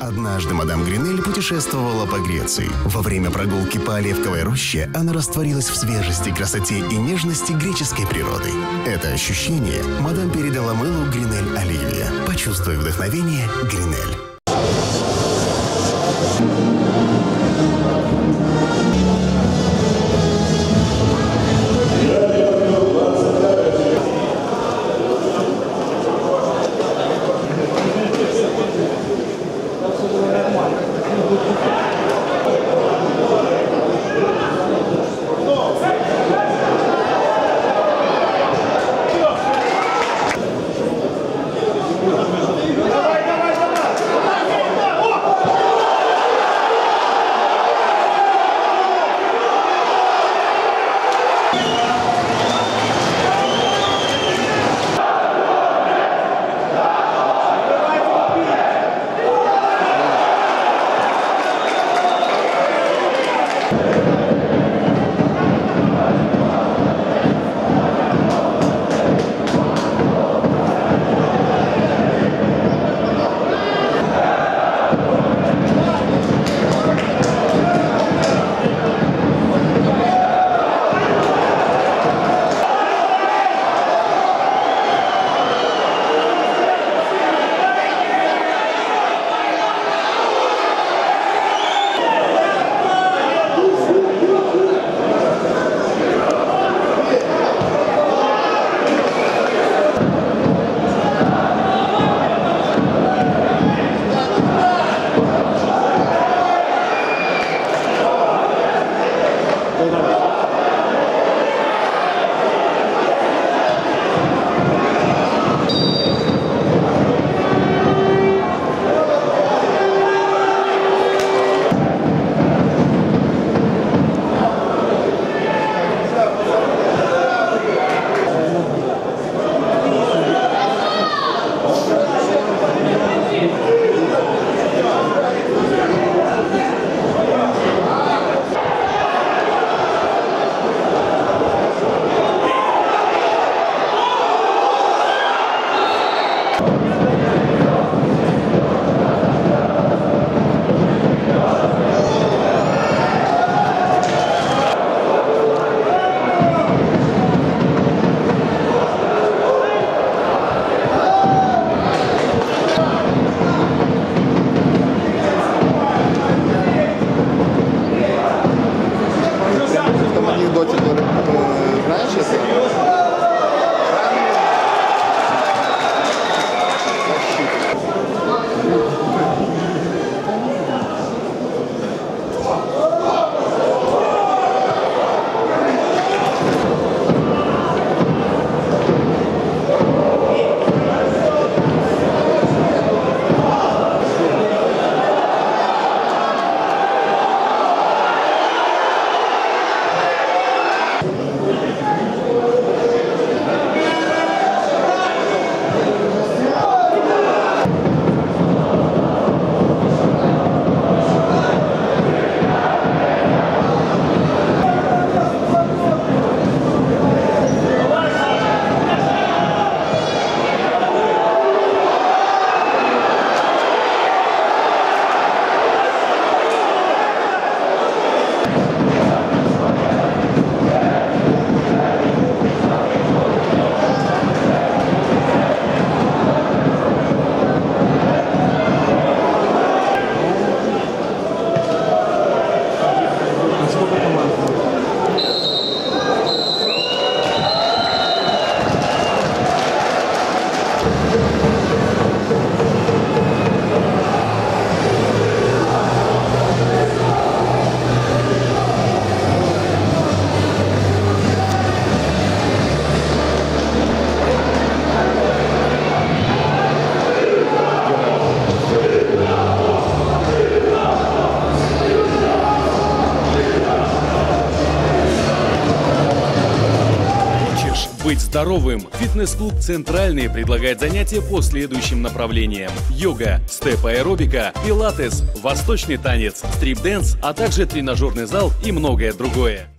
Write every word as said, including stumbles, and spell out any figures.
Однажды мадам Гринель путешествовала по Греции. Во время прогулки по Оливковой роще она растворилась в свежести, красоте и нежности греческой природы. Это ощущение мадам передала мылу Гринель Оливия. Почувствуй вдохновение Гринель. Быть здоровым. Фитнес-клуб «Центральный» предлагает занятия по следующим направлениям: йога, степ-аэробика, пилатес, восточный танец, стрип-дэнс, а также тренажерный зал и многое другое.